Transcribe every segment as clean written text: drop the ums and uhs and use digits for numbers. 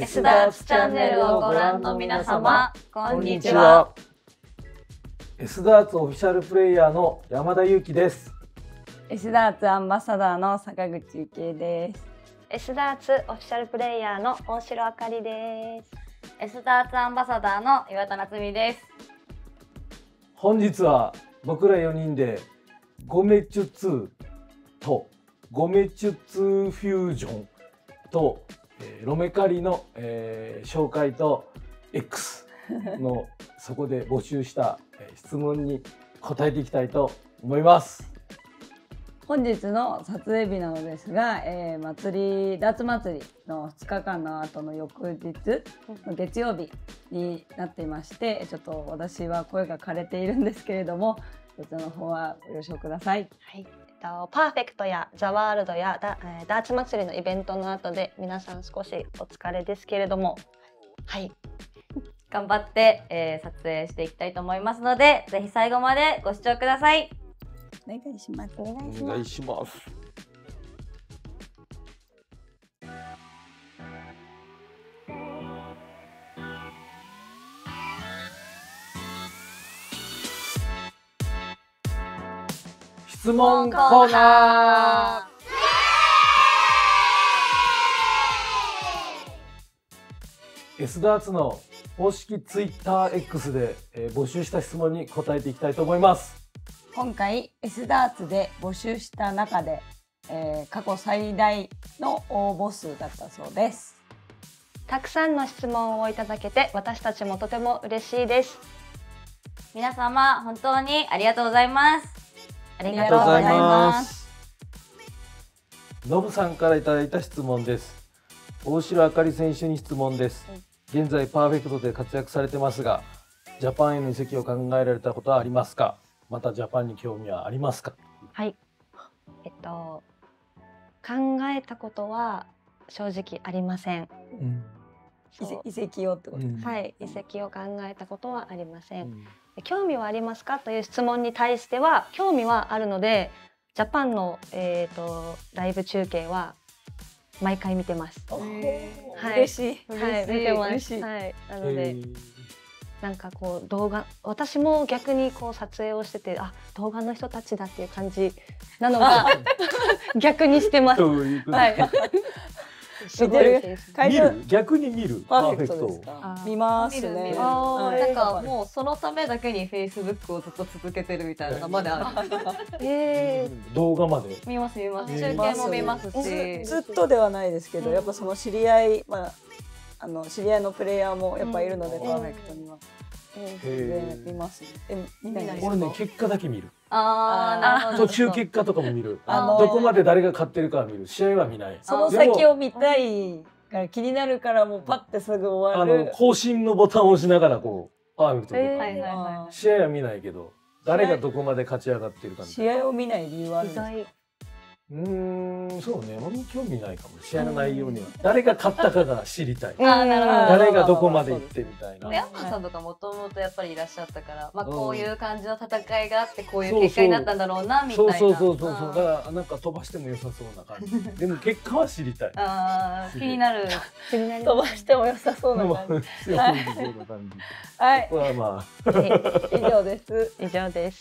S ダーツチャンネルをご覧の皆様、こんにちは。 は。 S ダーツオフィシャルプレイヤーの山田裕貴です。 S ダーツアンバサダーの坂口ゆきえです。 S ダーツオフィシャルプレイヤーの大城あかりです。 S ダーツアンバサダーの岩田夏美です。 本日は僕ら4人でゴメチュツとゴメチュツフュージョンと、ロメカリの、紹介と X のそこで募集した、質問に答えていきたいと思います。 本日の撮影日なのですが、ダーツ祭りの2日間の後の翌日の月曜日になっていまして、ちょっと私は声が枯れているんですけれども、そちらの方はご了承ください。 はい、パーフェクトやザワールドやダーツ祭りのイベントの後で皆さん少しお疲れですけれども、はい、 頑張って、撮影していきたいと思いますので、ぜひ最後までご視聴ください。 お願いします。 お願いしお願います。 します。質問コーナー。S ダーツの公式 TwitterX で、募集した質問に答えていきたいと思います。 今回 S ダーツで募集した中で、過去最大の応募数だったそうです。 たくさんの質問をいただけて私たちもとても嬉しいです。 皆様本当にありがとうございます。 ありがとうございます。 ノブさんからいただいた質問です。大城あかり選手に質問です。現在パーフェクトで活躍されてますが、ジャパンへの移籍を考えられたことはありますか？またジャパンに興味はありますか？ はい、考えたことは正直ありません。 移籍をってことです。 はい、移籍を考えたことはありません。興味はありますかという質問に対しては興味はあるので、ジャパンの、ライブ中継は毎回見てます。 はい、 嬉しい。はい、見てます。 嬉しい。 はい、なので。なんかこう動画、私も逆にこう撮影をしてて、あ、動画の人たちだっていう感じなのが逆にしてます。はい。 見てる？ 見る？逆に見る？ パーフェクトですか？見ますね。 なんかもうそのためだけに Facebook をずっと続けてるみたいなのがまだある。 動画まで見ます見ます。中継も見ますし。 ずっとではないですけど、やっぱその知り合い、知り合いのプレイヤーもやっぱいるので、パーフェクトには。見ますね。見ないですか？ 俺ね、結果だけ見る。 なるほど。 途中結果とかも見る。どこまで誰が勝ってるかは見る。試合は見ない。 その先を見たいから気になるから、もうパッてすぐ終わる。 更新のボタンを押しながらこうパーフェクトで。 は試合は見ないけど、誰がどこまで勝ち上がってるか。 試合を見ない理由はあるんですか？ そうね、俺も興味ないかも。試合の内容には誰が勝ったかが知りたい。 なるほど。 誰がどこまで行ってみたいな。 ヤンマさんとかもともとやっぱりいらっしゃったから、こういう感じの戦いがあってこういう結果になったんだろうなみたいな。 そう。だからなんか飛ばしても良さそうな感じ。でも結果は知りたい。 気になる。 飛ばしても良さそうな感じ。はい。以上です。 以上です。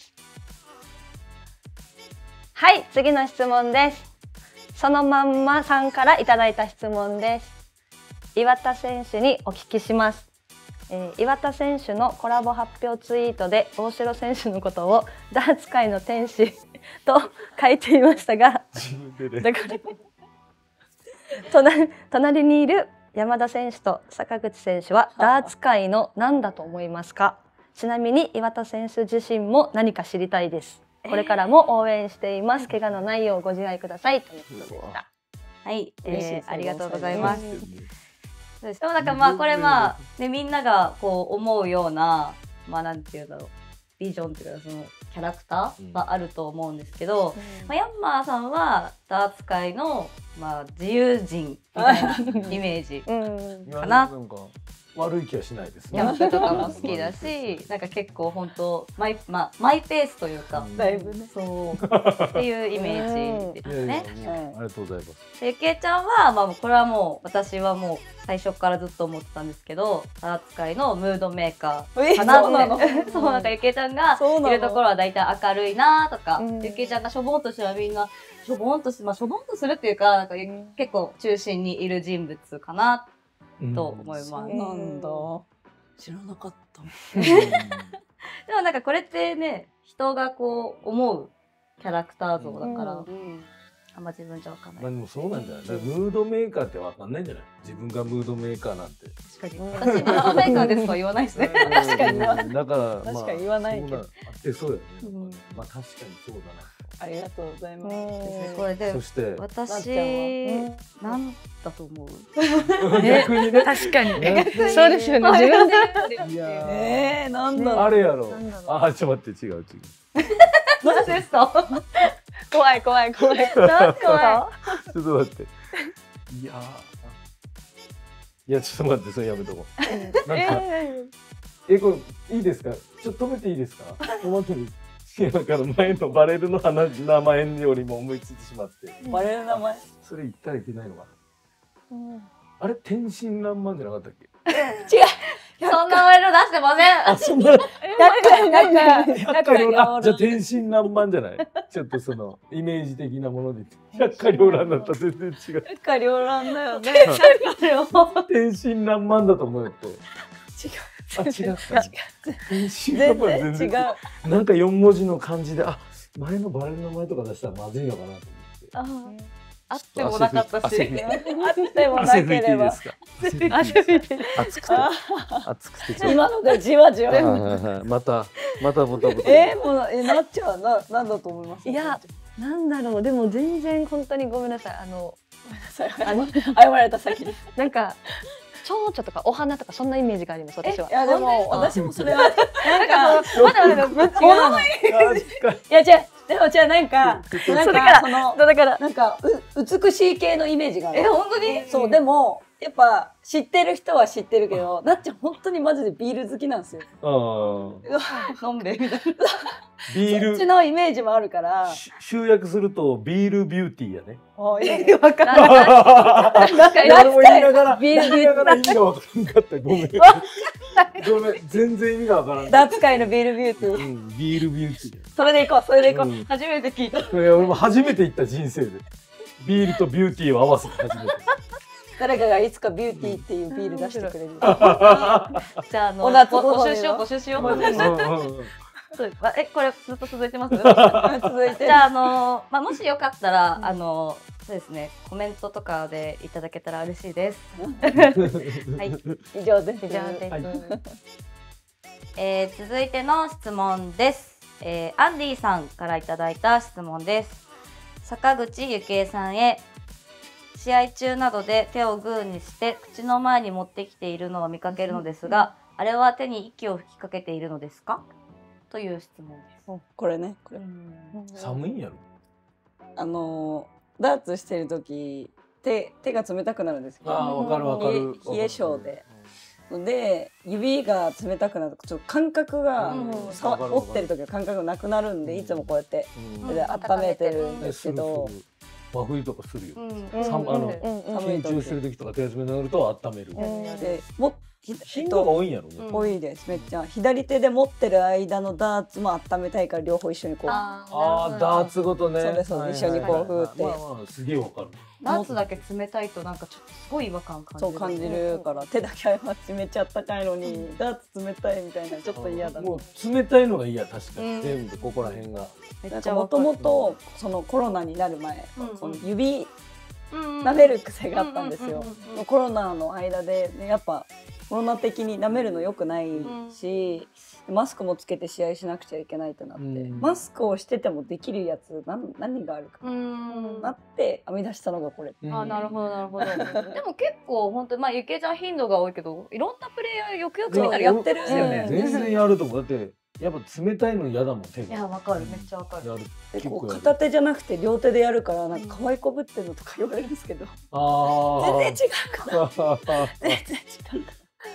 はい、次の質問です。そのまんまさんからいただいた質問です。岩田選手にお聞きします。岩田選手のコラボ発表ツイートで大城選手のことをダーツ界の天使と書いていましたが、隣にいる山田選手と坂口選手はダーツ界の何だと思いますか？ちなみに岩田選手自身も何か知りたいです。これからも応援しています。怪我のないようご自愛くださいということでした。 はい、ありがとうございます。でもなんかこれみんながこう思うようななんていうんだろう、ビジョンっていうかそのキャラクターがあると思うんですけど、ヤンマーさんはダーツ界の自由人みたいなイメージかな。 悪い気はしないですね。 キャンプとかも好きだし、なんか結構本当マイペースというか、 だいぶね。 そうっていうイメージですね。 いやいやありがとうございます。 でゆきえちゃんは、まあ、これはもう私はもう最初からずっと思ってたんですけど、ダーツ界のムードメーカーかなってそうなんかゆきえちゃんがいるところは大体明るいなとか、ゆきえちゃんがしょぼんとしたらみんなしょぼんとするっていうか、なんか結構中心にいる人物かなと思います。 そうなんだ。知らなかった。 でもなんかこれってね、人がこう思うキャラクター像だから、あんま自分じゃわかんない。 まあでもそうなんじゃない。だからムードメーカーってわかんないんじゃない。自分がムードメーカーなんて。 確かに。私ムードメーカーですとは言わないですね。 確かにだから確かに言わないけどあってそうよね。まあ確かにそうだな。 ありがとうございます。 これでそして私なんだと思う。 逆にね。 確かに。そうですよね。自分で。 いやなんだろう。 あれやろ。あ、ちょっと待って違う。 何ですか。 怖い。 なんかちょっと待って。いやちょっと待ってそれやめとこう。なんかこれいいですか。ちょっと止めていいですか。おまけに。だから前のバレルの名前よりも思いついてしまって。 バレル名前。 それ言ったらいけないのかな。あれ天真爛漫じゃなかったっけ。 違う。 そんなワイルド出してません。 あ、そんな。 100回じゃあ天真爛漫じゃない。ちょっとそのイメージ的なもので百花繚乱だったら全然違う。 百花繚乱だよね。 天真爛漫だと思うって。あ、違った。天真爛漫全然違う。なんか4文字の漢字で、あ、前のバレルの名前とか出したらまずいのかなと思って。 あってもなかったし。 あってもな汗拭いければ。 ていいですか。汗拭いて。熱くて。 今のでじわじわ。 またボタボタ。 もうなっちゃうなんだと思います。 いや、なんだろう。でも全然本当にごめんなさい。 謝られた先に。 なんか蝶々とかお花とかそんなイメージがあります私は。 いやでも私もそれはなんかまだ物のイメージ。いや違うなんかだからなんか美しい系のイメージがある。 本当に。 そうでもやっぱ知ってる人は知ってるけど、なっちゃん本当にマジでビール好きなんですよ。 飲んでみたいな。 ビール。 そっちのイメージもあるから。 集約するとビールビューティーやね。 わかんない。 俺も言いながらビールビューティー。 意味がわからんかった。ごめん。全然意味がわからん。 ダーツ界のビールビューティー。 ビールビューティー。 それでいこう。 初めて聞いた。 俺も初めて言った人生で。ビールとビューティーを合わせて初めて。 誰かがいつかビューティーっていうビール出してくれる。 じゃあ募集しよう。これずっと続いてます。 続いて。 じゃあもしよかったらそうですね、コメントとかでいただけたら嬉しいです。はい、 以上です。 続いての質問です。アンディさんからいただいた質問です。坂口ゆきえさんへ。試合中などで手をグーにして口の前に持ってきているのを見かけるのですが、あれは手に息を吹きかけているのですか？という質問です。 これね、 寒いんやろ。 ダーツしてる時手が冷たくなるんですよ。 わかる。 冷え性で指が冷たくなるとちょっと感覚が折ってる時は感覚がなくなるんで、いつもこうやって温めてるんですけど。 真冬とかするよ。緊張してる時とか手休めになると温める。 で振動が多いんやろね。 多いです。めっちゃ左手で持ってる間のダーツも温めたいから両方一緒にこう。 ダーツごとね。 そうです。一緒にこうふーって。 すげえわかる。 ダーツだけ冷たいとなんかちょっとすごい違和感感じる。 そう感じるから手だけめっちゃあったかいのにダーツ冷たいみたいなちょっと嫌だ。 もう冷たいのが嫌確かに。全部ここら辺が。 もともとそのコロナになる前、その指舐める癖があったんですよ。コロナの間でやっぱコロナ的に舐めるの良くないし、マスクもつけて試合しなくちゃいけないってなって、マスクをしててもできるやつ何があるかなって編み出したのがこれ。 なるほどなるほど。でも結構本当にゆきえちゃん頻度が多いけど、いろんなプレイヤーよくよく見たらやってるんですよね。 全然やると思う。だってやっぱ冷たいの嫌だもん手が。 いやわかる、めっちゃわかる。 片手じゃなくて両手でやるからなんか可愛いこぶってるのとか言われるんですけど、全然違うかな。全然違うかな。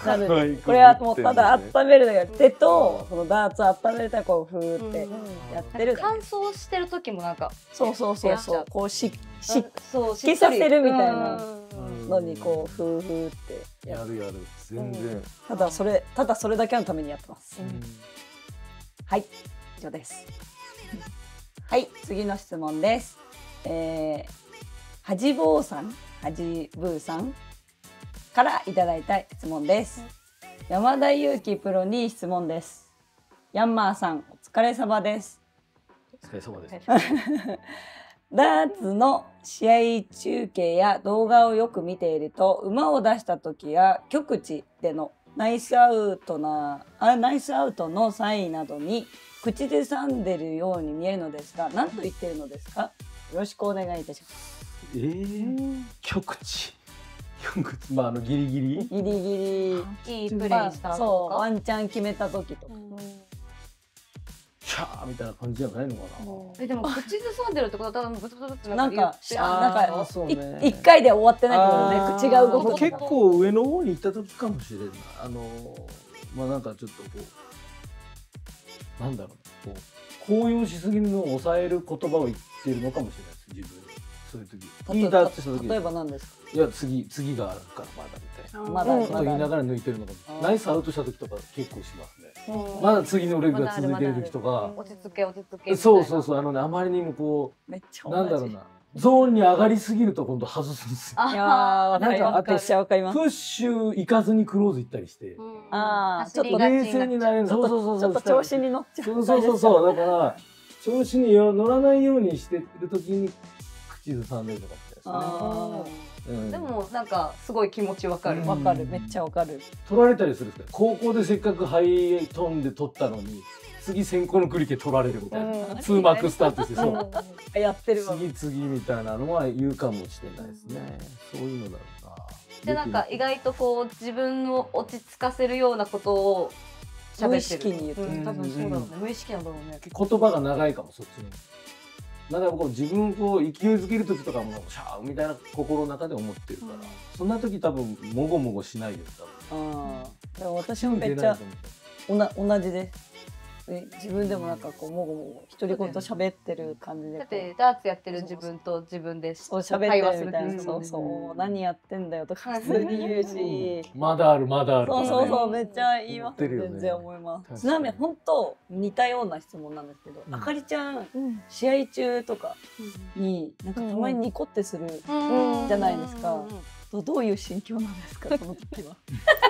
なるはいこれはもうただ温めるだけ、手とそのダーツを温めたらこうふーってやってる。 乾燥してる時もなんかそうそうそうそう、こう湿そう気させるみたいなうんのにこうふーふーってやる全然。 ただそれだけのためにやってます。はい、以上です。はい、次の質問です。はじぼうさん、はじぶーさんからいただいた質問です。山田裕貴プロに質問です。ヤンマーさん、お疲れ様です。 お疲れ様です。 ダーツの試合中継や動画をよく見ていると、馬を出した時や極地でのナイスアウトのサインなどに口で噛んでるように見えるのですが、何と言ってるのですか？よろしくお願いいたします。 極地まあギリギリギリギリいいプレーしたとか、 そうワンチャン決めた時とか、 シャーみたいな感じじゃないのかな。 でも口ずさんでるってことは多分ブツブツってなんかそうね、 一回で終わってないけどね、口が動く。 結構上の方に行った時かもしれない。まあなんかちょっとこうなんだろう、こう高揚しすぎるのを抑える言葉を言ってるのかもしれないです、自分に。そういう時いいダーツした時、 例えば何ですか？ いや次があるからまだみたいな、 まだこと言いながら抜いてるのかも。ナイスアウトした時とか結構しますね。まだ次のレグが続いてる時とか、 落ち着け、 そうあまりにもこうめっちゃなんだろうな、ゾーンに上がりすぎると今度外すんですよ。 いやー、なんかめっちゃわかります。 プッシュ行かずにクローズ行ったりして、 ちょっと冷静になれる。 ちょっと調子に乗っちゃう。 そうだから調子に乗らないようにしてる時に口ずさんでるとかですね。 でもなんかすごい気持ちわかる。 めっちゃわかる。 取られたりするんですか？高校でせっかくハイトーンで取ったのに次先行のクリケ取られるみたいな、2マークスタートしてそうやってるわ。 次みたいなのは言うかもしれないですね。そういうのだろうな。 でなんか意外とこう自分を落ち着かせるようなことを無意識に言ってる。 多分そうだろうね。無意識なんだろうね。 言葉が長いかも、そっちの。なんかこう自分をこう勢いづける時とかもシャーみたいな心の中で思ってるから、そんな時多分もごもごしないよ多分。 でも私もめっちゃ同じです。自分でもなんかこうもごもご独り言喋ってる感じで。 だってダーツやってる自分と自分で喋ってるみたいな。そう何やってんだよとか普通に言うし。 まだある。 そうめっちゃ言います。全然思います。ちなみに本当似たような質問なんですけど、あかりちゃん試合中とかになんかたまにニコってするじゃないですか。どういう心境なんですかその時は。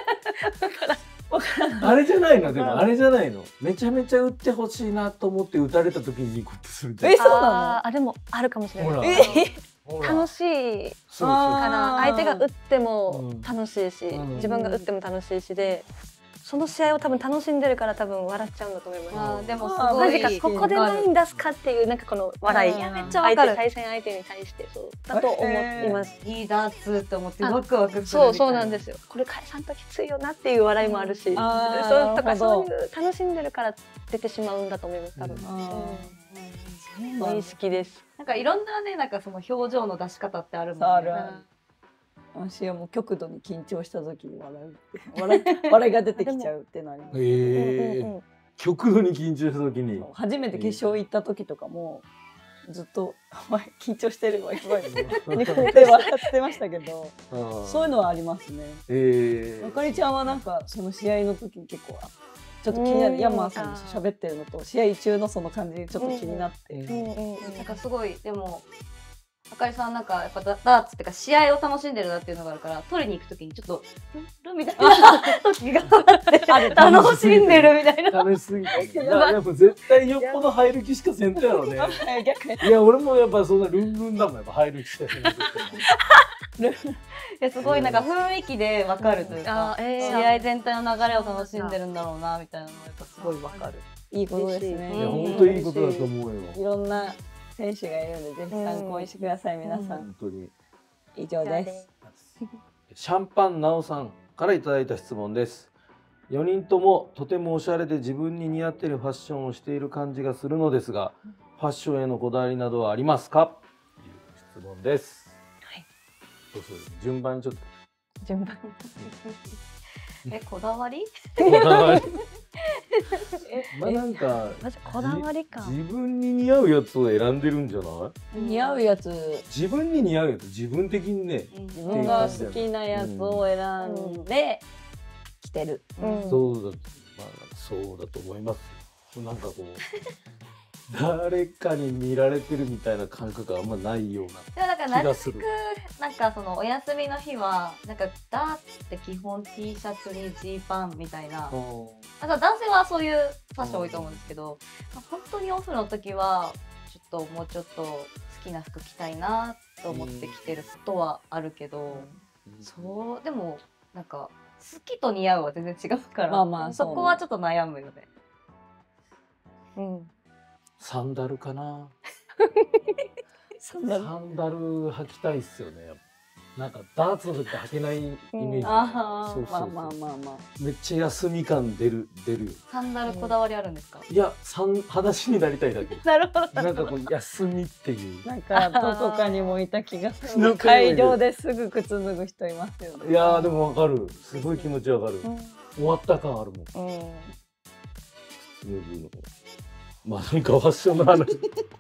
あれじゃないの、でもあれじゃないの。めちゃめちゃ打ってほしいなと思って打たれた時にニコってするじゃん。 そうなの？でもあるかもしれない。楽しいかな。相手が打っても楽しいし、自分が打っても楽しいしで、その試合を多分楽しんでるから多分笑っちゃうんだと思います。 でもすごいマジかここでライン出すかっていうなんかこの笑い。 めっちゃわかる。 対戦相手に対してそうだと思います。 いいダーツって思ってワクワクする。 そうなんですよ。これ返さんときついよなっていう笑いもあるし、そういう楽しんでるから出てしまうんだと思います。多分。無意識です。 なんかいろんなね、なんかその表情の出し方ってあるもんね。 私はもう極度に緊張した時に笑いが出てきちゃうってなります。 極度に緊張した時に初めて決勝行った時とかもずっと緊張してるわニコって笑ってましたけど、そういうのはありますね。あかりちゃんはなんかその試合の時に結構ちょっと気になる、ヤンマーさんに喋ってるのと試合中のその感じちょっと気になって、 なんかすごいでもあかりさんなんかやっぱダーツっていうか試合を楽しんでるなっていうのがあるから取りに行く時にちょっとルみたいな時があって楽しんでるみたいな。 楽しすぎて。やっぱ絶対よっぽど入る気しかせんとやろね。いや俺もやっぱそんなルンルンだもん、やっぱ入る気しかせんと。 すごいなんか雰囲気でわかるというか、試合全体の流れを楽しんでるんだろうなみたいなのがやっぱすごいわかる。 いいことですね。 いや本当いいことだと思うよ。 いろんな選手がいるのでぜひ参考にしてください、皆さん。 本当に以上です。 シャンパンなおさんからいただいた質問です。4人ともとてもおしゃれで自分に似合っているファッションをしている感じがするのですが、ファッションへのこだわりなどはありますかという質問です。はい。どうする？順番にちょっと。 順番。 こだわり？ こだわり。まあなんかまずこだわりか。 自分に似合うやつを選んでるんじゃない？ 似合うやつ、 自分に似合うやつ、自分的にね。 自分が好きなやつを選んで着てる。 そうだ、まあそうだと思いますよ。なんかこう誰かに見られてるみたいな感覚があんまないようなでもなんかなるべく気がする。 なんかそのお休みの日はなんかダーツって基本 T シャツにジーパンみたいな。なんか男性はそういうファッション多いと思うんですけど、本当にオフの時はちょっともうちょっと好きな服着たいなと思って着てることはあるけど、そうでもなんか好きと似合うは全然違うから、そこはちょっと悩むよね。 サンダルかな。サンダル履きたいっすよね。なんかダーツの時って履けないイメージ。そうそう。めっちゃ休み感出るよ。 サンダルこだわりあるんですか？ いや、裸足になりたいだけ。 なるほど。 なんかこう休みっていう。 なんかどこかにもいた気がする。会場ですぐ靴脱ぐ人いますよね。 いやーでもわかる。すごい気持ちわかる。終わった感あるもん。靴脱ぐの。まあなんかファッションの話。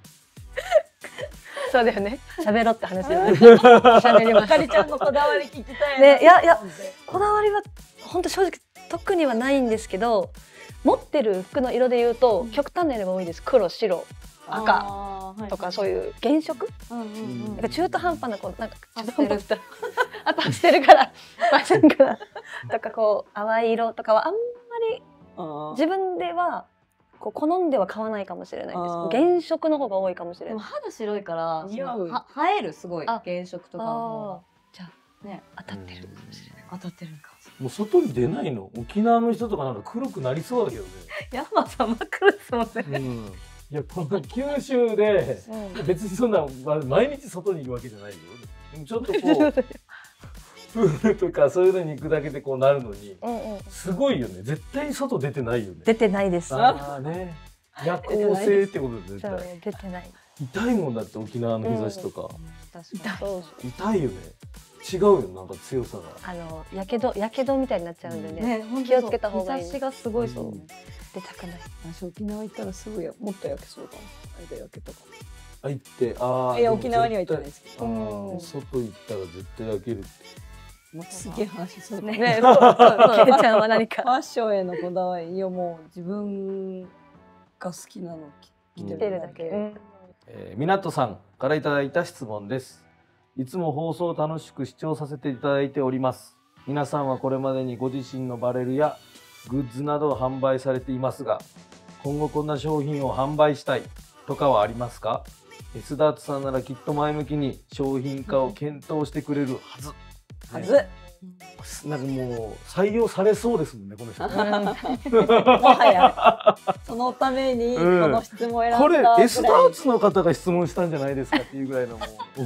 そうだよね。喋ろって話だよね。喋ります。あかりちゃんのこだわり聞きたい。 ね、いやこだわりは本当正直特にはないんですけど、持ってる服の色で言うと極端な色が多いです。黒、白、赤とかそういう原色。なんか中途半端なこうなんか中途半端したあとしてるからとかこう淡い色とかはあんまり自分ではこう好んでは買わないかもしれないです。原色の方が多いかもしれない。 でも肌白いから映えるすごい原色とかも。 じゃあね当たってるかもしれない。 当たってるかも。もう外に出ないの。沖縄の人とかなんか黒くなりそうだけどね。 山さん真っ黒ですもんね。 いやこの九州で別にそんな毎日外にいるわけじゃないよ。ちょっとこう。プールとかそういうのに行くだけでこうなるのに、すごいよね。絶対外出てないよね。 出てないです。 ああね。夜行性ってことで絶対。 出てない。 痛いもんだって沖縄の日差しとか。痛いよね。違うよなんか強さが。 やけどみたいになっちゃうんでね。気をつけた方がいい。 日差しがすごいそう。 出たくない。 私沖縄行ったらすぐもっと焼けそうかも。あれで焼けたかも。 行っていや沖縄には行ってないですけど。 外行ったら絶対焼けるって。 すげえ話しそうね。 ケイちゃんは何かファッションへのこだわり、いやもう自分が好きなの着てるだけ。 港さんからいただいた質問です。いつも放送を楽しく視聴させていただいております。皆さんはこれまでにご自身のバレルやグッズなどを販売されていますが、今後こんな商品を販売したいとかはありますか？スダーツさんならきっと前向きに商品化を検討してくれるはず。なんかもう採用されそうですもんねこの人。 もはやそのためにこの質問を選んだこれスダーツの方が質問したんじゃないですかっていうぐらいのも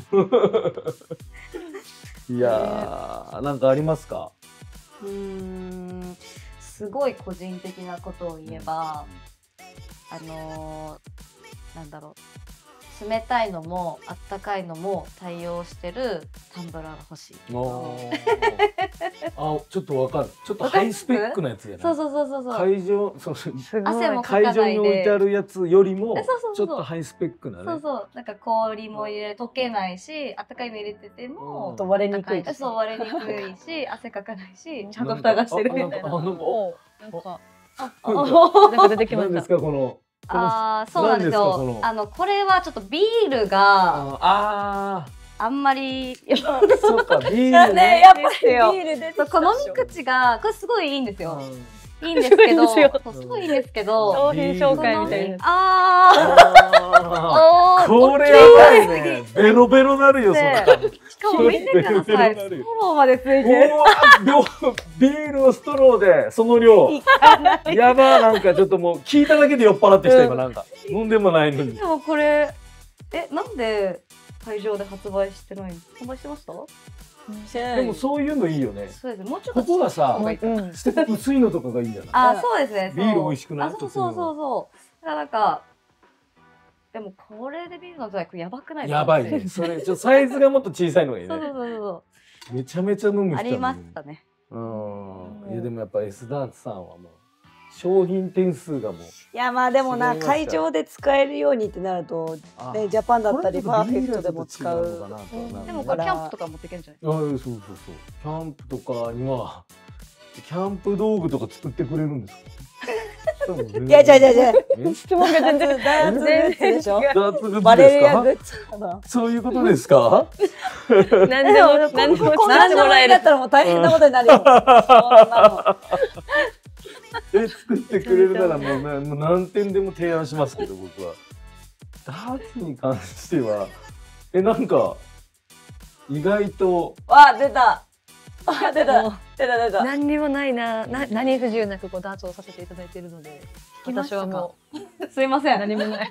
う。いやーなんかありますか？ すごい個人的なことを言えば、なんだろう。冷たいのもあったかいのも対応してるタンブラーが欲しい。 あ、ちょっとわかる。ちょっとハイスペックなやつやな。 そう。 会場に置いてあるやつよりもちょっとハイスペックなね。 なんか氷も入れ溶けないし、あったかいの入れてても割れにくい。 割れにくいし、汗かかないし、ちゃんと蓋がしてるみたいな。 なんか出てきました。 何ですかこの。 そうなんですよ。これはちょっとビールがあんまりそうかビールね。 やっぱりビールでこの飲み口がこれすごいいいんですよ。いいんですけど、すごいいいんですけど、 商品紹介みたいな。 これやばいね。ベロベロなるよそれ。 しかも見てください。ストローまでついてる。 ビールをストローでその量。やばなんかちょっともう聞いただけで酔っ払ってきた今なんか飲んでもないのに。 でもこれなんで会場で発売してないの？販売してました？ でもそういうのいいよね。 そうです。もうちょっとここがさ薄いのとかがいいんじゃない？ そうですね。 ビール美味しくない？ そう。だからなんかでもこれでビールの座やばくないですか？ やばいね。それサイズがもっと小さいのがいいね。 そう。 めちゃめちゃ飲む人ありましたね。 いやでもやっぱ S ダーツさんはもう商品点数がもういやまあでもな違いますから会場で使えるようにってなるとねジャパンだったりパーフェクトでも使う。 でもこれキャンプとか持っていけるんじゃない？ そうそうそう。キャンプとかにはキャンプ道具とか作ってくれるんですか？ いやじゃ質問が全然ダーツグッズでしょ。 ダーツグッズバレルですか？ ヤグッズかな。 そういうことですか？ 何でも何でもこんなもらえだったらもう大変なことになるよ。そんな作ってくれるならもう何点でも提案しますけど僕は。ダーツに関してはなんか意外との。わ出た。出た。 何にもないな、何不自由なくこうダーツをさせていただいているので、私はもうすいません。 何もない。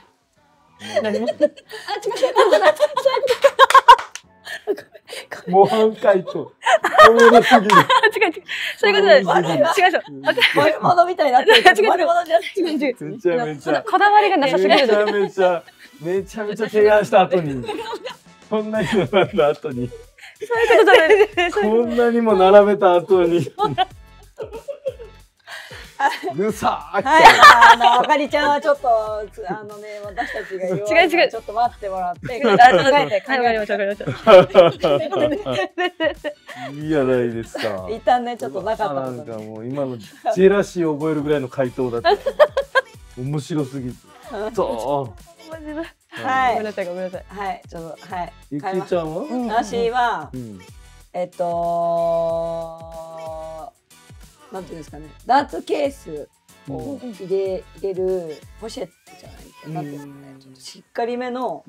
模範解答。おもろすぎる。 違う、そういうことです。違う。 悪者みたいになってるけど。悪者じゃない。 めちゃめちゃ。 こだわりがなさすぎる。 めちゃめちゃ提案した後に。こんなに並んだ後に。 そういうことじゃないです。 こんなにも並べた後に。ぐさーっはい、あかりちゃんはちょっと私たちが言わ違うちょっと待ってもらって考えましょう。 いいじゃないですか。 一旦ねちょっとなかったなんかもう今のジェラシーを覚えるぐらいの回答だった。面白すぎて。そう。 はい。 ごめんなさい。 はい、ちょっとはい。 ゆきちゃんは？ 私はなんていうんですかね、ダーツケースを入れるポシェットじゃないなんていうんですかね、ちょっとしっかりめの。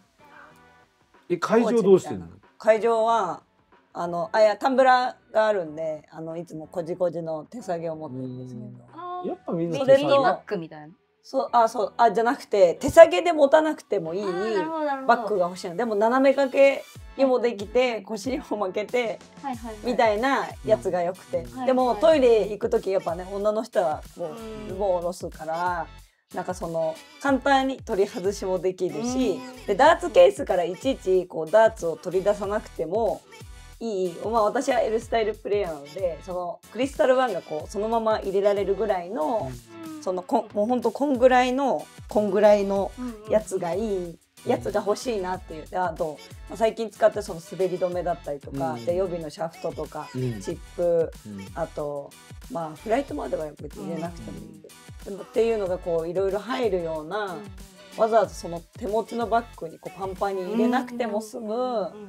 会場どうしてるの？ 会場はいやタンブラーがあるんでいつもこじこじの手提げを持ってるんですけど。 やっぱみんなそれとバッグみたいな。 じゃなくて手提げで持たなくてもいいバッグが欲しいの。でも斜め掛けにもできて腰にも巻けてみたいなやつがよくて、でもトイレ行く時やっぱね女の人はこうズボンを下ろすからなんか簡単に取り外しもできるし、でダーツケースからいちいちこうダーツを取り出さなくてもいい。私は L スタイルプレイヤーなのでクリスタル1がこうそのまま入れられるぐらいの。もうほんとこんぐらいのやつがいいやつが欲しいなっていう。あと最近使って滑り止めだったりとか、で予備のシャフトとか、チップ、あとフライトまでは別に入れなくてもいいんで、っていうのがこういろいろ入るような、わざわざ手持ちのバッグにこうパンパンに入れなくても済む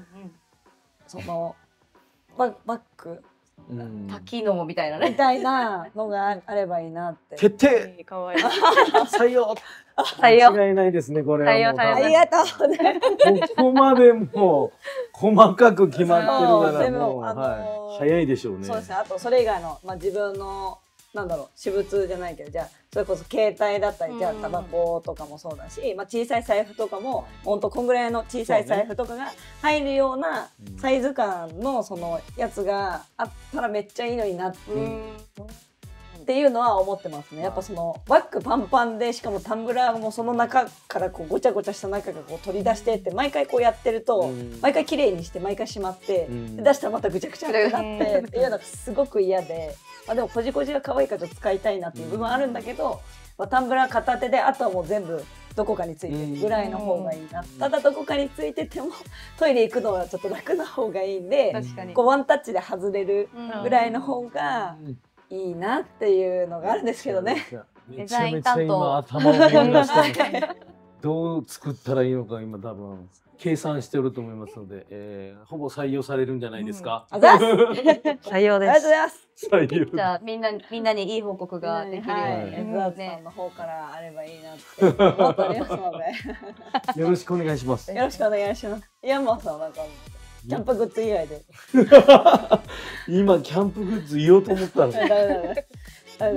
バッグ多機能みたいなね。 みたいなのがあればいいなって。 決定。 可愛い。 採用。間違いないですねこれは。 ありがとうね。 ここまでもう細かく決まってるからもう早いでしょうね。 そうですね。あとそれ以外の自分の私物じゃないけど、じゃあそれこそ携帯だったり、じゃあタバコとかもそうだし、小さい財布とかもほんとこんぐらいの小さい財布とかが入るようなサイズ感のやつがあったらめっちゃいいのになっていうのは思ってますね。やっぱバッグパンパンで、しかもタンブラーもその中からこうごちゃごちゃした中からこう取り出してって毎回こうやってると、毎回綺麗にして毎回しまって、出したらまたぐちゃぐちゃってなってっていうのがすごく嫌で。でもこじこじが可愛いからちょっと使いたいなっていう部分あるんだけど、タンブラー片手であとはもう全部どこかについてるぐらいの方がいいな。ただどこかについててもトイレ行くのはちょっと楽な方がいいんで、こうワンタッチで外れるぐらいの方がいいなっていうのがあるんですけどね。 めちゃめちゃ今頭を巡らしてどう作ったらいいのか今多分計算しておると思いますので、ほぼ採用されるんじゃないですか。 採用です。 ありがとうございます。 採用。 じゃあみんなにいい報告ができるように。 エズワーズさんの方からあればいいなって思っておりますので。 よろしくお願いします。 よろしくお願いします。ヤンマーさんなんかキャンプグッズ以外で。 今キャンプグッズ言おうと思ったの。 ない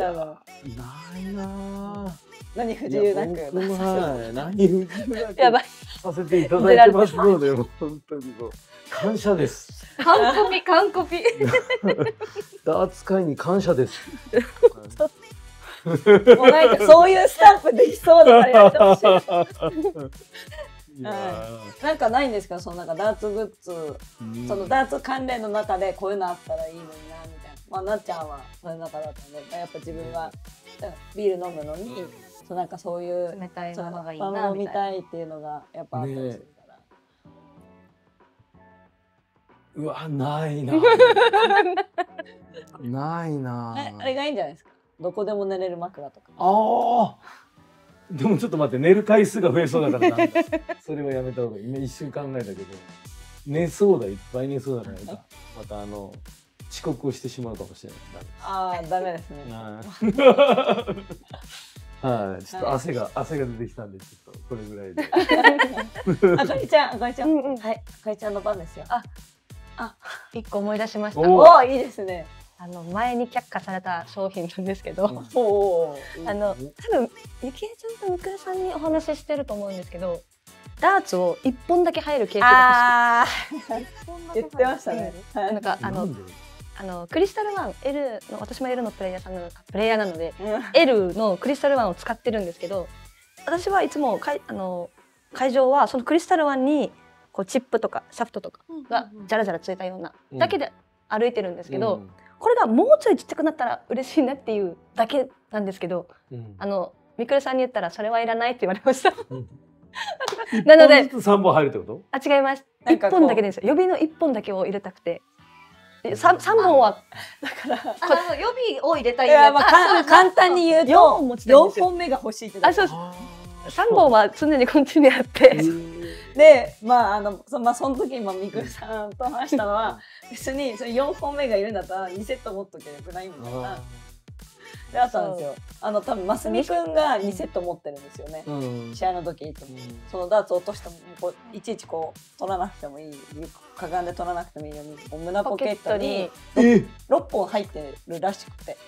な。 何不自由なく。 何不自由なく。 やばい。 させていただいてますので、本当に感謝です。 完コピ。 ダーツ界に感謝です。 もうなんかそういうスタンプできそうだからやってほしい。なんかないんですか、なんかダーツグッズ、ダーツ関連の中でこういうのあったらいいのになみたいな。 まあなっちゃんはその中だったんで、やっぱ自分はビール飲むのに、なんかそういう冷たいものがいい飲みなみたいたいっていうのがやっぱあったりするから。 うわ、ないな。ないな。 あれがいいんじゃないですか。どこでも寝れる枕とか。 ああ。でもちょっと待って、寝る回数が増えそうだからな。それはやめた方がいい。今一瞬考えたけど、寝そうだ、いっぱい寝そうだから、また遅刻をしてしまうかもしれない。 ああ、ダメですね。 はい、ちょっと汗が出てきたんで、ちょっとこれぐらいで。 あかりちゃん、はい、あかりちゃんの番ですよ。 一個思い出しました。 おお、いいですね。 前に却下された商品なんですけど、 おお。 多分ゆきえちゃんとみくるさんにお話ししてると思うんですけど、ダーツを1本だけ入るケースが言ってましたね。 なんかクリスタルワン L の、私も L のプレイヤーなので L のクリスタルワンを使ってるんですけど、私はいつも会場はそのクリスタルワンにこうチップとかシャフトとかがジャラジャラついたようなだけで歩いてるんですけど、これがもうちょいちっちゃくなったら嬉しいなっていうだけなんですけど、みくるさんに言ったらそれはいらないって言われました。なので 3本入るってこと？ あ、違います。1本だけでいいんですよ。予備の1本だけを入れたくて。3本はだから予備を入れたいいや、まあ簡単に言うと4本目が欲しいって。 あ、そうです。3本は常にコンティニューあって。 で、まあその時今みくるさんと話したのは別にその4本目がいるんだったら2セット持っとけばよくないみたいな。であったんですよ。多分ますみくんが2セット持ってるんですよね。試合の時いつもそのダーツ落としてもこういちいちこう取らなくてもいい、かがんで取らなくてもいいように胸ポケットに6本入ってるらしくて、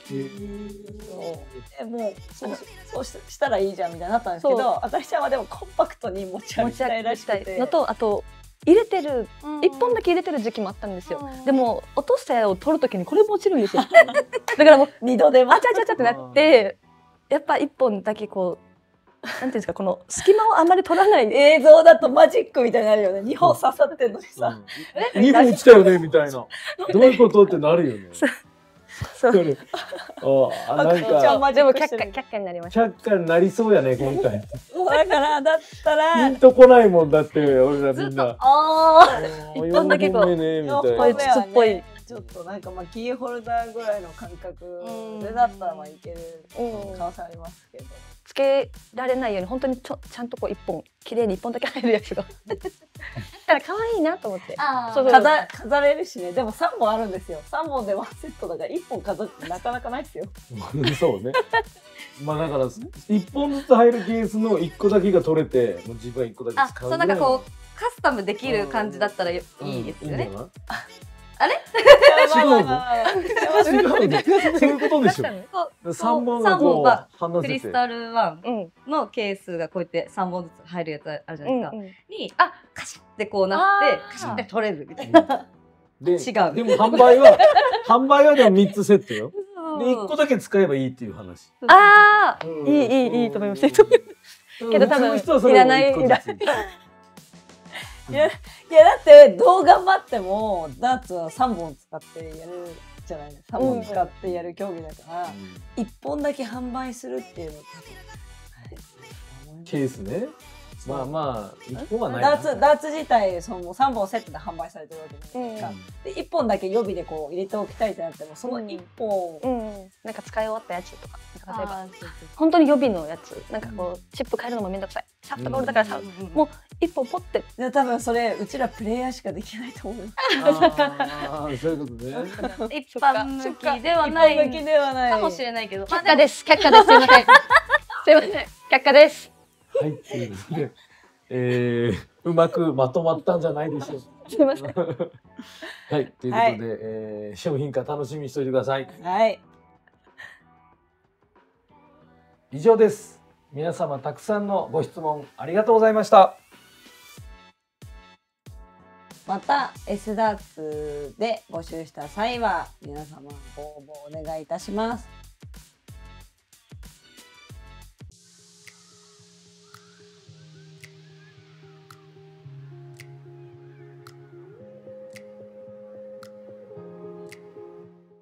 もうそうしたらいいじゃんみたいになったんですけど、あかりちゃんはでもコンパクトに持ち歩きたいらしくてのと、あと入れてる1本だけ入れてる時期もあったんですよ。でも落とした矢を取る時にこれも落ちるんですよ。だからもう 2度でもあちゃちゃちゃってなって、やっぱ1本だけこうなんていうんですか、この隙間をあんまり取らない。 映像だとマジックみたいになるよね。2本刺さってんのにさ、 2本落ちたよねみたいな。どういうことってなるよね。 そう。 なんかでも却下になりました。 却下になりそうやね今回。 だからだったらピンとこないもんだって俺らみんな。 1本だけこう筒っぽい。ちょっとなんかまあキーホルダーぐらいの感覚でだったらまあいける可能性ありますけど。 つけられないように本当にちゃんとこう1本綺麗に1本だけ入るやつが。だから可愛いなと思って。 飾れるしね。でも3本あるんですよ。3本で1セットだから1本飾ってなかなかないですよ。 そうね。まあだから1本ずつ入るケースの1個だけが取れて、もう自分は1個だけ使う。 そうなんかこうカスタムできる感じだったらいいですよね。あれ？ 違うの？そういうことでしょ。3本がクリスタルワンのケースがこうやって3本ずつ入るやつあるじゃないですか。にカシッってこうなってカシッって取れるみたいな。 で、 違う。 でも販売はでも3つセットよ。で1個だけ使えばいいっていう話。 ああ、いいと思います。けど多分いらない。 いやだってどう頑張ってもダーツは3本使ってやるじゃないですか。3本使ってやる競技だから1本だけ販売するっていうの多分ケースね。まあ1本はない。 ダーツ自体その3本セットで販売されてるわけじゃないですか。で1本だけ予備でこう入れておきたいってなってもその1本なんか使い終わったやつとか、例えば本当に予備のやつ、なんかこうチップ変えるのもめんどくさい、シャフトが折れたからさ、もう1本ポッて。 多分それうちらプレイヤーしかできないと思う。 ああ、そういうことね。 一般向きではないかもしれないけど、 却下です。却下です。すいません。すいません。却下です。 はい、ということで、うまくまとまったんじゃないでしょうか。 すいません。はい、 ということで、商品化楽しみにしておいてください。 はい。 以上です。皆様たくさんのご質問ありがとうございました。 また S ダーツで募集した際は皆様ご応募お願いいたします。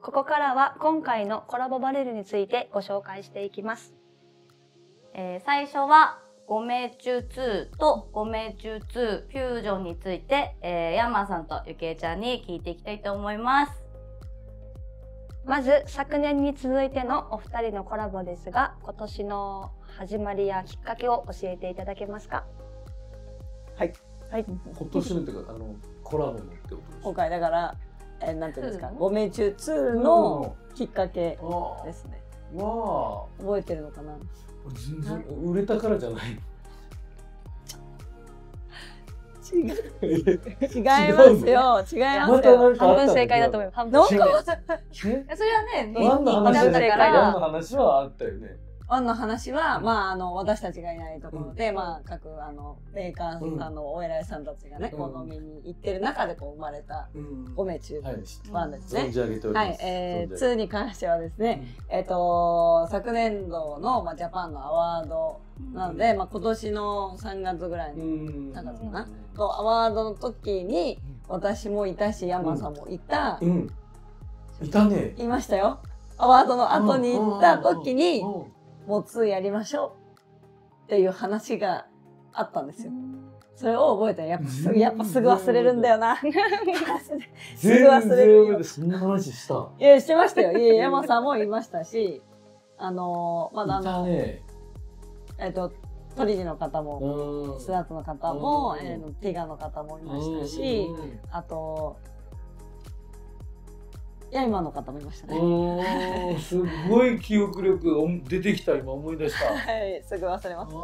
ここからは今回のコラボバレルについてご紹介していきます。 最初はご命中2とご命中2フュージョンについて、ヤンマーさんとゆきえちゃんに聞いていきたいと思います。 まず昨年に続いてのお二人のコラボですが、今年の始まりやきっかけを教えていただけますか？ はい。 はい。 今年のっていうかコラボのってことです。 今回だからなんていうんですか、ご命中2のきっかけですね。 わあ。 覚えてるのかな？ 全然売れたからじゃない。 違いますよ。違いますよ。 半分正解だと思います。半分正解。 それはね、 ワンの話だからワンの話はあったよね。 ワンの話は、まあ、私たちがいないところで、まあ、各、メーカーさんのお偉いさんたちがね、お飲みに行ってる中でこう生まれた、ご命中ワンですね。 存じ上げております。 はい、2に関してはですね、昨年度の、ジャパンのアワードなので、今年の3月ぐらいの、3月かな、のアワードの時に、私もいたし、山さんもいた。 いたね。 いましたよ。アワードの後に行った時に、もう2やりましょうっていう話があったんですよ。それを覚えたらやっぱすぐ忘れるんだよな。すぐ忘れるよ。 そんな話した？ いやしてましたよ。いや山さんもいましたし、まだトリジの方もスナッツの方もティガの方もいましたし、あと。ヤイマの方もいましたね。 すごい記憶力出てきた今思い出した。 はい、すぐ忘れます。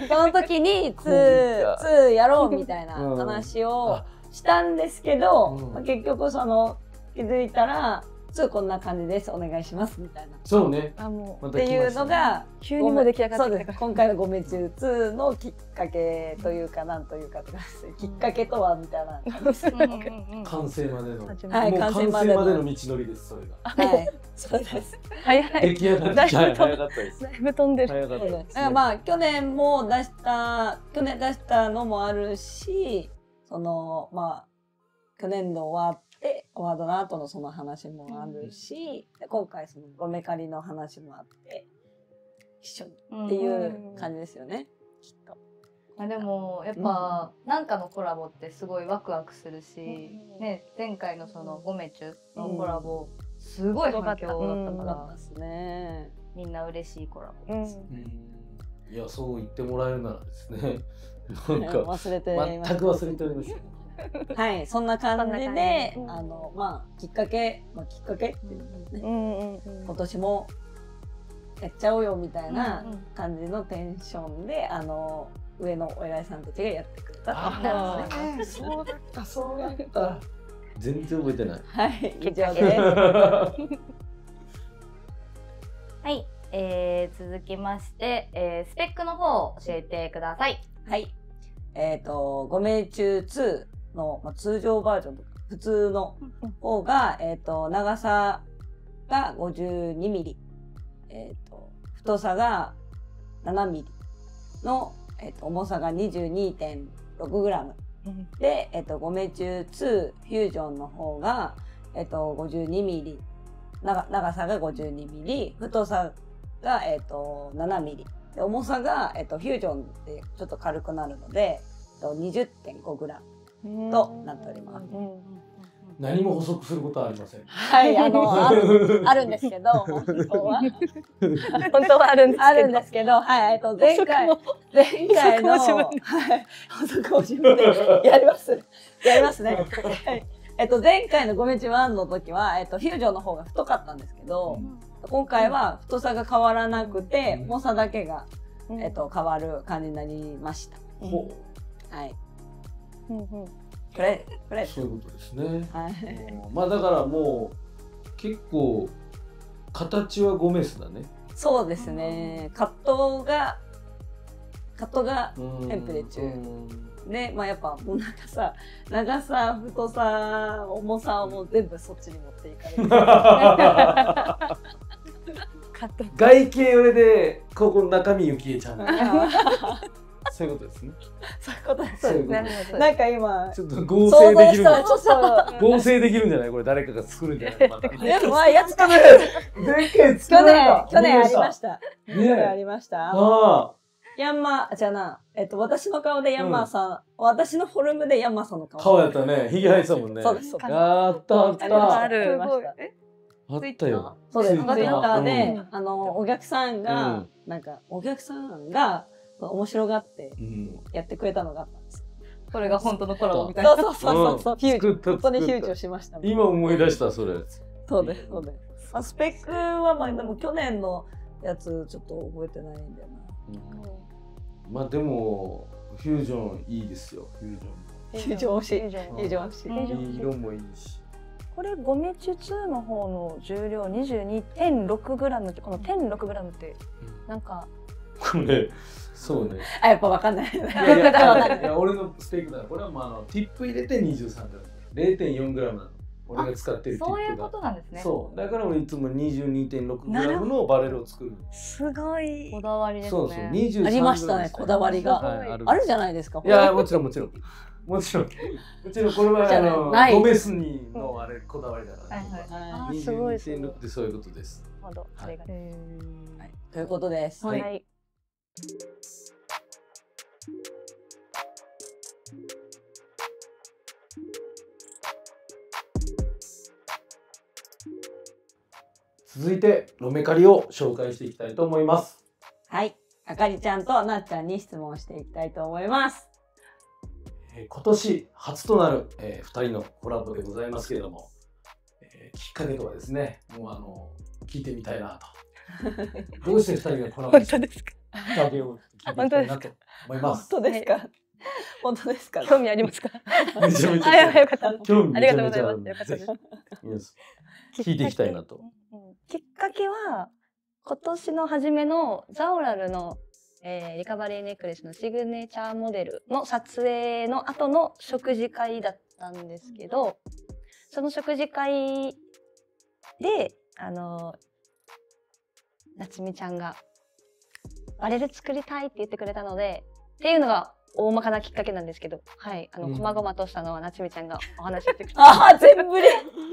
その時に2やろうみたいな話をしたんですけど、結局気づいたら2こんな感じですお願いしますみたいな。 そうね。 っていうのが急にも出来上がってきたから。 今回のご命中2のきっかけというかなんというかきっかけとはみたいな。 完成までの。 はい、 完成までの道のりですそれが。 はい、そうです。 早い。 出来上がって早かったです。 だいぶ飛んでる。 早かったです。 だからまあ去年出したのもあるし、まあ去年度終わってアワードの後のその話もあるし、今回そのゴメカリの話もあって一緒にっていう感じですよね、きっと。 でもやっぱなんかのコラボってすごいワクワクするし、ね、前回のそのゴメチュのコラボすごい反響だったから、みんな嬉しいコラボです。 いやそう言ってもらえるならですね、 なんか忘れて全く忘れておりますよ。 はい、そんな感じで、まあきっかけっていうね、今年もやっちゃおうよみたいな感じのテンションで上のお偉いさんたちがやってくれたって感じですね。 そうだった。全然覚えてない。 はい、以上です。 はい、続きまして、スペックの方を教えてください。 はい、ご命中2の、通常バージョンとか普通の方が、長さが 52mm、太さが 7mm の、重さが 22.6g で、ご命中2フュージョンの方が、52mm 長さが 52mm 太さが、7mm で重さが、フュージョンでちょっと軽くなるので、20.5g となっております。 何も補足することはありません。 はい、あるんですけど、本当はあるんですけど、 はい、前回の、補足を自分でやりますね。前回のごめち1の時は、フュージョンの方が太かったんですけど、今回は太さが変わらなくて、重さだけが、変わる感じになりました。はい。これそういうことですね。 はい。 まあだからもう結構形は5メスだね。 そうですね。カットがテンプレチューで、まあやっぱもう長さ、太さ、重さをもう全部そっちに持っていかれる。 外形上でここ中身ゆきえちゃん。 そういうことですね。 そういうことです。 そういうことなるです。 ほど。 なんか今ちょっと合想成できるんじゃない像したらちょっと合成できるんじゃないこれ誰かが作るんじゃないまた。 でもやつかでっけえ作去られた年ありました。 ね去年あえ。 りました。 あヤンマーじゃな、私の顔でヤンマーさん、私のフォルムでヤンマーさんのあ、 顔。 顔やったね。ひげ生えてたもんね。 そうです。そうです。 あったあっありましたた。 ありました。 あったよ。 そうです。ツイッタツイッターーで、 うんお客さんが、 うんなんか、お客さんが面白がってうん。 やってくれたのがあったんです。 これが本当のコラボみたいな。 そうそうそう。フュージョン。 作った本当にフュージョ作っンしました。 た今思い出したそれ。 そうです、そうです。スペックは、まあ、でも去年のやつ、ちょっと覚えてないんだよな。 まあでもフュージョンいいですよ。フュージフュージョン欲しい。 フュージョンフュージョン欲しい。 ョン。いい色もいいし。 これゴメチュ2の方の重量 22.6g ってこの 10.6g ってなんかこれそうね。 あ、やっぱわかんない。 いや俺のスペックだからこれはティップ入れて23グラム。0.4グラムなの。俺が使ってるティップが。 そういうことなんですね。 そうだから俺いつも 22.6 グラムのバレルを作る。 すごいこだわりですね。 そうそう23 ありましたね、こだわりが。 はいあるじゃないですか。 いやもちろんもちろんこれはじゃないゴメスニのあれこだわりだから。 はいはいあーすごいすごい 22.6ってそういうことです。 なるほどそれがはいということです。 はいはい続いてロメカリを紹介していきたいと思います。 はい。あかりちゃんとなっちゃんに質問していきたいと思います。 今年初となる、2人のコラボでございますけれども、きっかけとはですね、もう聞いてみたいなと。どうして2人がコラボしたきっかけを聞いてみたいなと思います。 本当ですか。本当ですか。 興味ありますかめちゃめちあ、 ゃよかった興味ありめちゃがとうございめちゃあるんで、 ますよかったですぜひ皆さん聞いていきたいなと。 きっかけは今年の初めのザオラルの、リカバリーネックレスのシグネチャーモデルの撮影の後の食事会だったんですけど、その食事会でなつみちゃんがバレル作りたいって言ってくれたのでっていうのが大まかなきっかけなんですけど、はい、こまごまとしたのはなつみちゃんがお話ししてくれた。 ああ、全振り。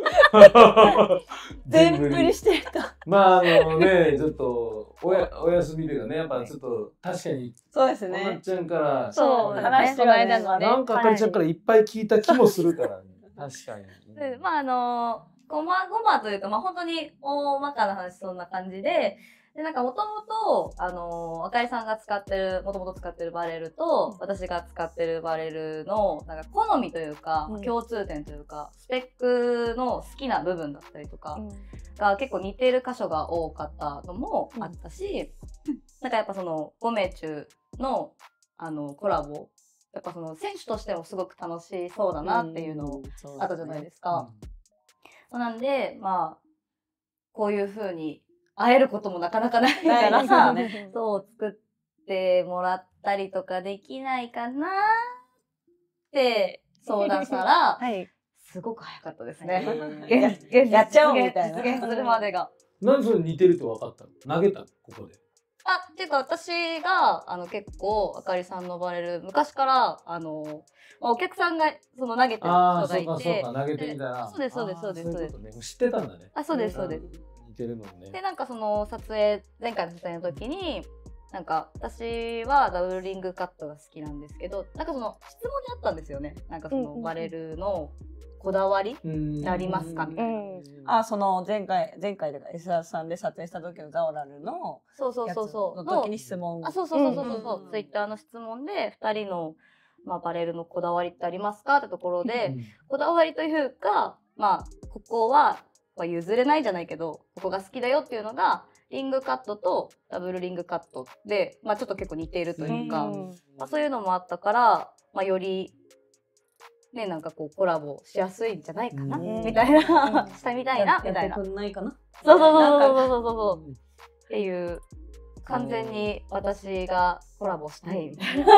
全振りしてた。 まあね、ちょっとお休み日がね、やっぱちょっと確かにそうですおなっね。 ちゃんからそう話してはね、 なんかあかりちゃんからいっぱい聞いた気もするからね。確かに。 でまあごまごまというか、まあ本当に大まかな話そんな感じで、なんかもともと、赤井さんがもともと使ってるバレルと、私が使ってるバレルの、なんか好みというか、共通点というか、スペックの好きな部分だったりとか、が結構似てる箇所が多かったのもあったし、なんかやっぱその、ゴメチュの、コラボ、やっぱその選手としてもすごく楽しそうだなっていうのあったじゃないですか。なんで、まあ、こういう風に会えることもなかなかないからさ、そう作ってもらったりとかできないかなって相談したら、 はい、 すごく早かったですね。 やっちゃおうみたいな。 実現するまでが。 なんでそれ似てると分かったの？投げたここで。 っていうか私が結構あかりさんのバレル昔からお客さんがその投げてる人がいて、 そうか投げてみたら。 そうですそうですそうですそういうことね。知ってたんだね。 そうですそうです。 似てるのね。 でなんかその前回の撮影の時になんか私はダブルリングカットが好きなんですけど、なんかその質問にあったんですよね。なんかそのバレルのこだわりってありますかみたいな。 その前回というか S さんで撮影した時のザオラルのそうの時に質問。 そうツイッターの質問で2人のバレルのこだわりってありますかってところで、こだわりというかここは譲れないじゃないけどここが好きだよっていうのがリングカットとダブルリングカットでちょっと結構似ているというか、そういうのもあったからよりね、なんかこうコラボしやすいんじゃないかなみたいなしたみたいなみたいな。 やってくんないかな。 そうっていう完全に私がコラボしたいみたいな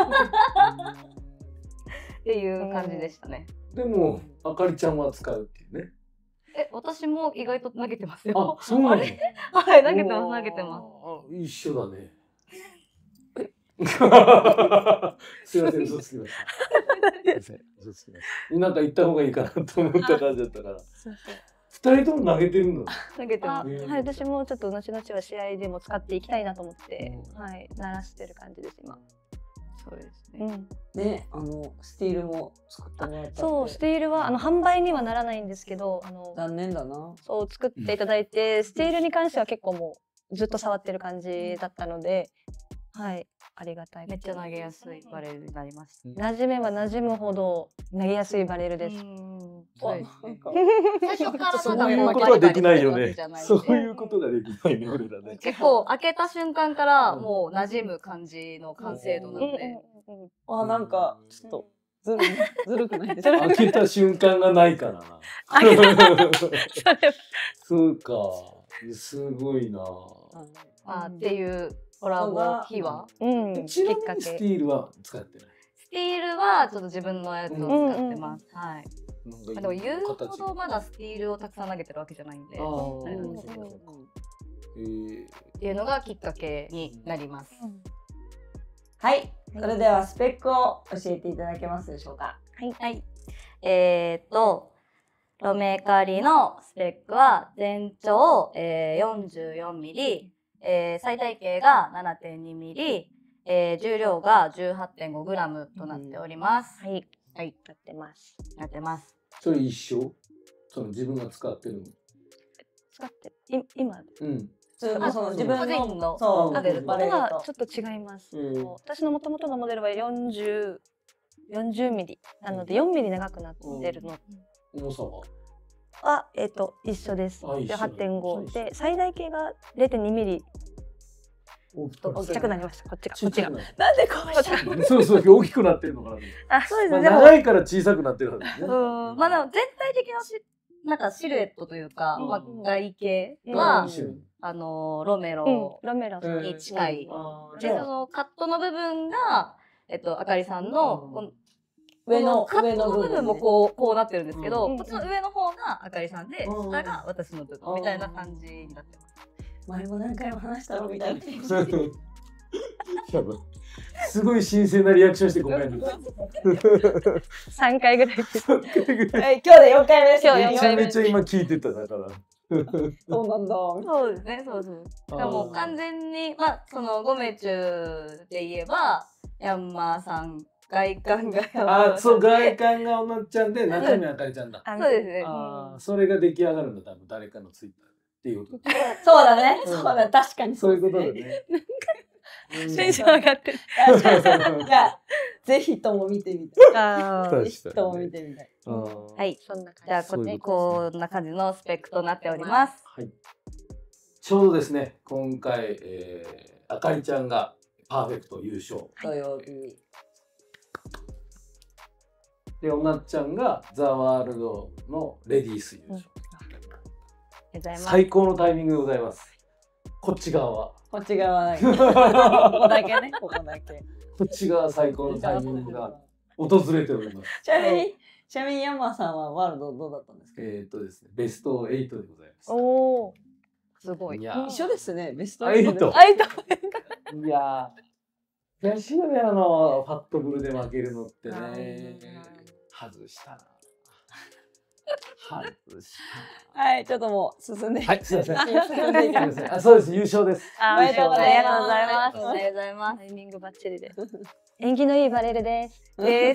っていう感じでしたね。 でもあかりちゃんは使うっていうね。 私も意外と投げてますよ。 あ、そうなの。 はい、投げてます。 一緒だね。 すいません、嘘つきました。すいません、嘘つきました。なんか行った方がいいかなと思った感じだったから。二人とも投げてるの？ 投げてます。はい、私もちょっと後々は試合でも使っていきたいなと思って、はい、鳴らしてる感じです今。 そうですね。 ね、スティールも作ってもらったって。 そう、スティールは販売にはならないんですけど、 残念だな。 そう作っていただいて、スティールに関しては結構もうずっと触ってる感じだったので、はい、ありがたい。 めっちゃ投げやすいバレルになりました。 馴染めば馴染むほど投げやすいバレルです。 そうですね。 最初からそういうことはできないよね。そういうことができないね、俺らね。 結構開けた瞬間からもう馴染む感じの完成度なので。 なんかちょっとずるくないですか？ 開けた瞬間がないからな。そうか、すごいな。 っていうコラボ秘話。 ちなみにスティールは使ってない？ スティールはちょっと自分のやつを使ってます。はい。でも言うほどまだスティールをたくさん投げてるわけじゃないんで。っていうのがきっかけになります。 はい。それではスペックを教えていただけますでしょうか。 はい。ロメカリのスペックは全長、44ミリ、最大径が 7.2 ミリ、重量が 18.5 グラムとなっております。 はい。はい。なってます。 なってます。 それ一緒？その自分が使ってるの？ 使って今。 その自分のモデルとはちょっと違います。私の元々のモデルは40ミリなので4ミリ長くなってるの。 重さは？ 一緒です。8.5 で最大径が 0.2 ミリ大きくなりました。こっちが。 なんでこうしたの？ そう大きくなってるのかな。 そうですね。 長いから小さくなってるはずですね。 まあでも全体的ななんかシルエットというか外形はロメロに近い。でそのカットの部分があかりさんの上のカットの部分もこうなってるんですけど、こっちの上の方があかりさんで下が私の部分みたいな感じになってます。 前も何回も話したろみたいな。 すごい新鮮なリアクションしてごめん。 3回ぐらい。 今日で4回目ですよ。 めちゃめちゃ今聞いてただから。 そうなんだ。 そうですね、そうです。でも完全にそのゴメチュで言えばヤンマーさん。外観がそう外観がおなっちゃんで中身あかりちゃんだ。 そうですね。 それが出来上がるんだ多分誰かのツイッターっていうこと。 そうだね。そうだ確かにそういうことだね。 テンション上がってる。 いやぜひとも見てみて。ぜひとも見てみたい。 はい、そんな感じ。じゃあこんな感じのスペックとなっております。 はい。ちょうどですね今回あかりちゃんがパーフェクト優勝。 土曜日。 でおなっちゃんがザワールドのレディース優勝。最高のタイミングでございます。こっち側は。 こっち側だけ。ここだけね。ここだけ。 こっち側最高のタイミングが訪れております。 ちなみにヤンマーさんはワールドどうだったんですか？ ですねベスト8でございます。 おお、すごい。 一緒ですね。ベスト 8。いや悔しいよねファットブルで負けるのってね。外したな。 はい、ちょっともう進んで。 はい、すみません。そうです、優勝です。 ありがとうございます。 ありがとうございます。 タイミングバッチリで。縁起のいいバレルです。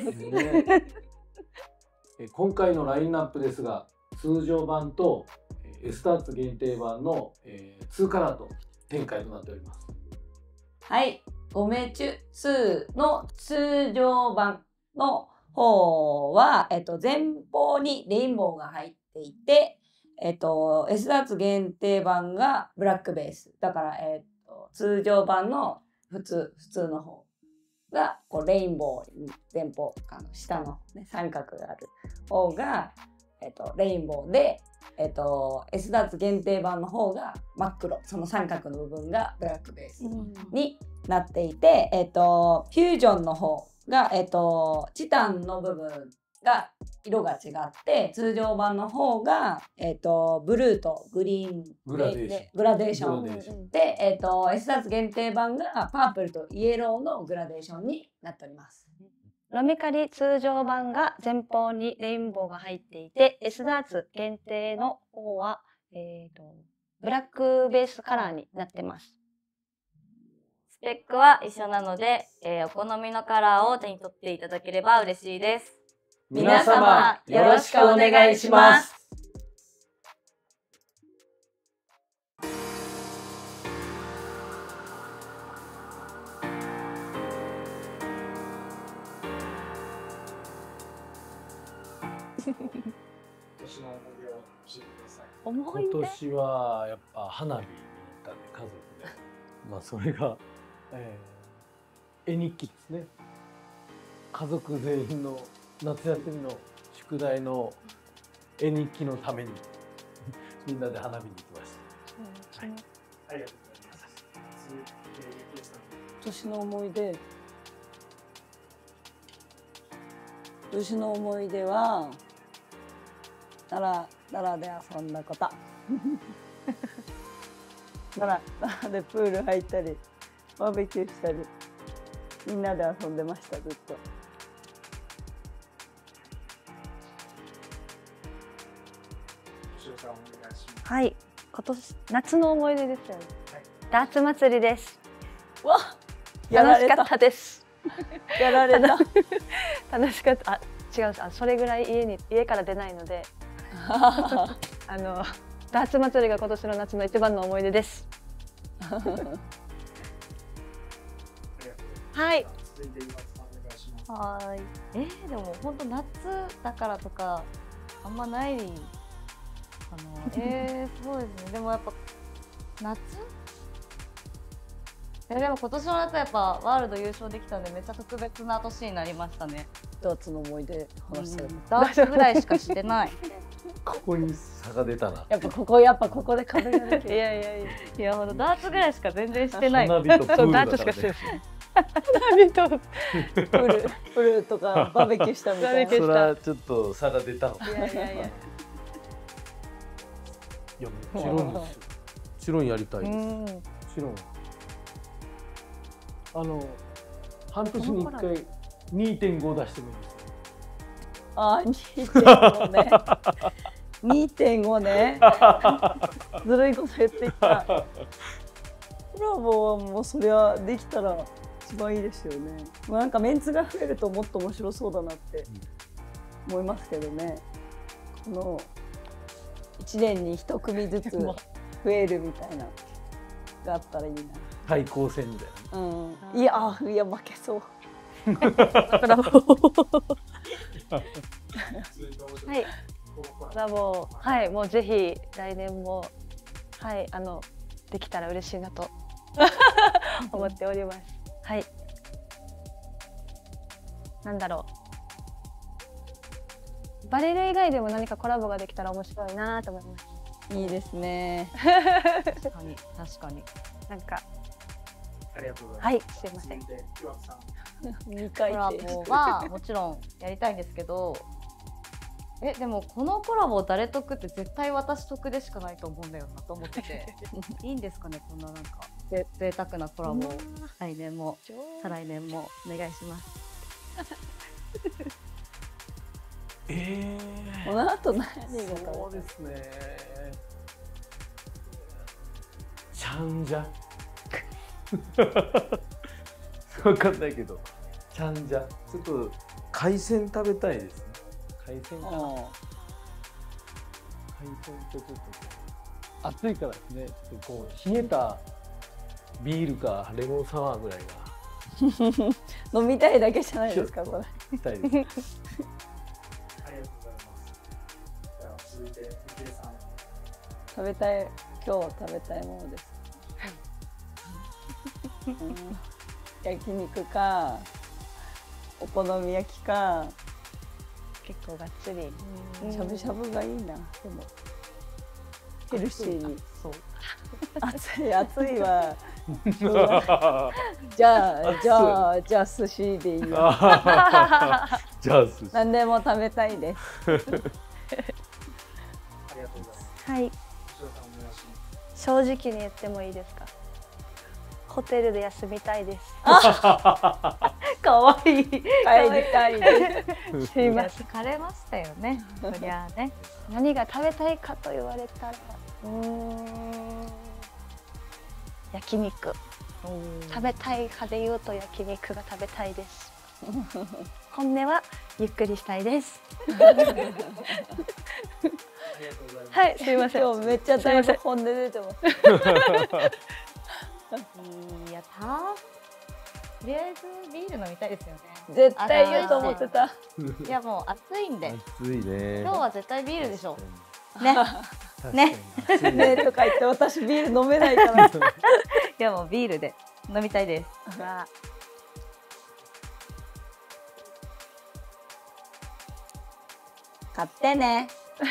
今回のラインナップですが、通常版とエスターツ限定版の2カラート展開となっております。 はい、ゴメチュ2の通常版の方は、前方にレインボーが入っていて、エスダーツ限定版がブラックベース。だから、通常版の普通の方が、レインボー前方、下の、ね、三角がある方が、レインボーで、エスダーツ限定版の方が真っ黒。その三角の部分がブラックベースになっていて、フュージョンの方が、チタンの部分が色が違って、通常版の方が、ブルーとグリーングラデーションでグラデーションで、S ダーツ限定版がパープルとイエローのグラデーションになっております。 ロメカリ通常版が前方にレインボーが入っていて、S ダーツ限定の方は、ブラックベースカラーになってます。 スペックは一緒なので、お好みのカラーを手に取っていただければ嬉しいです。 皆様よろしくお願いします。今年はやっぱ花火に行ったんで、家族で。まあそれが、絵日記ですね。家族全員の夏休みの宿題の絵日記のためにみんなで花火に行きました。はい、ありがとうございます。 今年の思い出。今年の思い出は奈良で遊んだこと。奈良でプール入ったりバーベキューしたりみんなで遊んでました、ずっと。 はい、今年夏の思い出ですよね。ダーツ祭りです。 わ、 楽しかったです。 やられた。 楽しかった。あ、違う、それぐらい家から出ないのでダーツ祭りが今年の夏の一番の思い出です。はい。 はい。でも本当夏だからとかあんまないかな。そうですね。でもやっぱ夏？でも今年の夏やっぱワールド優勝できたんでめっちゃ特別な年になりましたね。 ダーツの思い出話してる。 ダーツぐらいしかしてない。 ここに差が出たな。 やっぱここで壁が出てる。 いやほんとダーツぐらいしか全然してない。 花火とプールだからね。 ダーツしかしてない。 花火とプールとかバーベキューしたみたいな。 それはちょっと差が出たの。いやもちろんですよ。もちろんやりたいです。もちろん。半年に1回 2.5 出してもいいですよ。 あ、2.5 ね。2.5 ね。ずるいこと言っていた。コラボはもうそりゃできたら一番いいですよね。なんかメンツが増えるともっと面白そうだなって思いますけどね。この1年に1組ずつ増えるみたいながあったらいいな。 対抗戦みたいな。 いや負けそう。 はい、コラボ、はい、もうぜひ来年も、はい、できたら嬉しいなと思っております。はい。なんだろう。バレル以外でも何かコラボができたら面白いなと思います。 いいですね。 確かに確かに。 なんか。 ありがとうございます。 はい、すいません。 コラボはもちろんやりたいんですけど、でもこのコラボ誰得って絶対私得でしかないと思うんだよなと思ってていいんですかね、こんななんか贅沢なコラボを来年も再来年もお願いします。 この後何がそうですね。ちゃんじゃわかんないけど、ちゃんじゃちょっと海鮮食べたいですね。海鮮かな。海鮮とちょっと暑いからですね。ちょっとこう冷えたビールかレモンサワーぐらいが飲みたいだけじゃないですか、これ。 したいです。 ありがとうございます。では続いてゆきえさん。 今日食べたいものです。焼肉かお好み焼きか、 結構がっつりしゃぶしゃぶがいいな。でもヘルシーに。 そう暑いはじゃあ寿司でいいよ。 じゃあ寿司。 何でも食べたいです。 ありがとうございます。 はい。正直に言ってもいいですか。ホテルで休みたいです。 かわいい。 帰りたいです。 すいません。 疲れましたよね。そりゃあね。 何が食べたいかと言われたら、焼肉。食べたい派で言うと焼肉が食べたいです。本音はゆっくりしたいです。はい、すいません。 今日めっちゃだいぶ本音出てます。 いや、とりあえずビール飲みたいですよね。 絶対言うと思ってた。 いや、もう暑いんで。 暑いね。 今日は絶対ビールでしょ。ね。 ね。ねとか言って私ビール飲めないから。いや、もうビールで飲みたいです。 買ってね。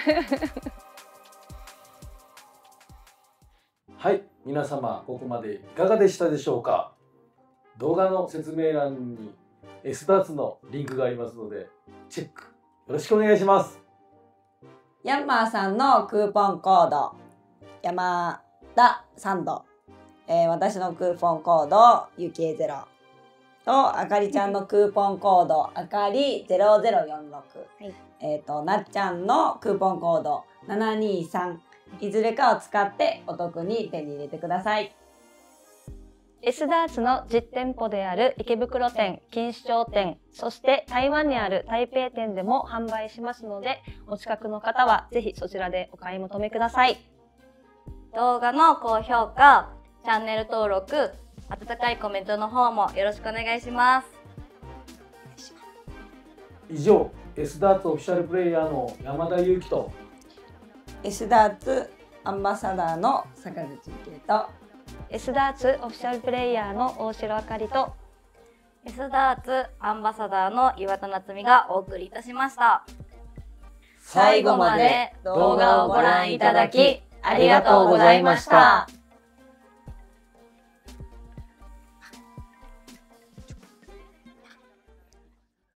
はい、皆様ここまでいかがでしたでしょうか。動画の説明欄に S ダーツのリンクがありますのでチェックよろしくお願いします。 ヤンマーさんのクーポンコード山田サンド、私のクーポンコードゆきえ0とあかりちゃんのクーポンコードあかり0046、なっちゃんのクーポンコード723、いずれかを使ってお得に手に入れてください。 S ダーツの実店舗である池袋店、錦糸町店、そして台湾にある台北店でも販売しますので、お近くの方はぜひそちらでお買い求めください。 動画の高評価、チャンネル登録、温かいコメントの方もよろしくお願いします。 以上、S ダーツオフィシャルプレイヤーの山田裕貴と S ダーツアンバサダーの坂口幸恵と S ダーツオフィシャルプレイヤーの大城あかりと S ダーツアンバサダーの岩田夏美がお送りいたしました。最後まで動画をご覧いただきありがとうございました。